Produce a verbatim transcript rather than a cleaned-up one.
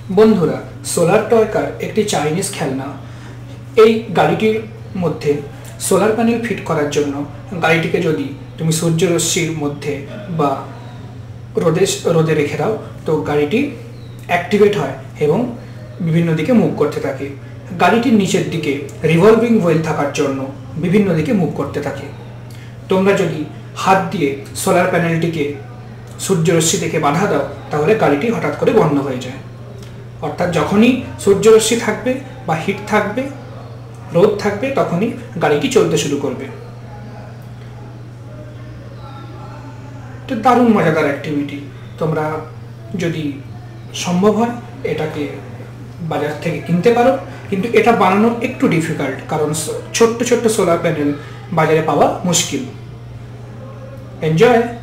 বন্ধুরা, সোলার টয়কার একটি চাইনিজ খেলনা। এই গাড়িটির মধ্যে সোলার প্যানেল ফিট করার জন্য গাড়িটিকে যদি তুমি সূর্যরশ্মির মধ্যে বা রোদে রোদে রেখে দাও তো গাড়িটি অ্যাক্টিভেট হয় এবং বিভিন্ন দিকে মুভ করতে থাকে। গাড়িটির নিচের দিকে রিভলভিং হুইল থাকার জন্য বিভিন্ন দিকে মুভ করতে থাকে। তোমরা যদি হাত দিয়ে সোলার প্যানেলটিকে সূর্যরশ্মি থেকে বাধা দাও তাহলে গাড়িটি হঠাৎ করে বন্ধ হয়ে যায়। অর্থাৎ যখনই সূর্যরশ্মি থাকবে বা হিট থাকবে, রোদ থাকবে, তখনই গাড়িটি চলতে শুরু করবে। এটা দারুণ মজাদার অ্যাক্টিভিটি। তোমরা যদি সম্ভব হয় এটাকে বাজার থেকে কিনতে পারো, কিন্তু এটা বানানো একটু ডিফিকাল্ট, কারণ ছোট্ট ছোট্ট সোলার প্যানেল বাজারে পাওয়া মুশকিল। এনজয়।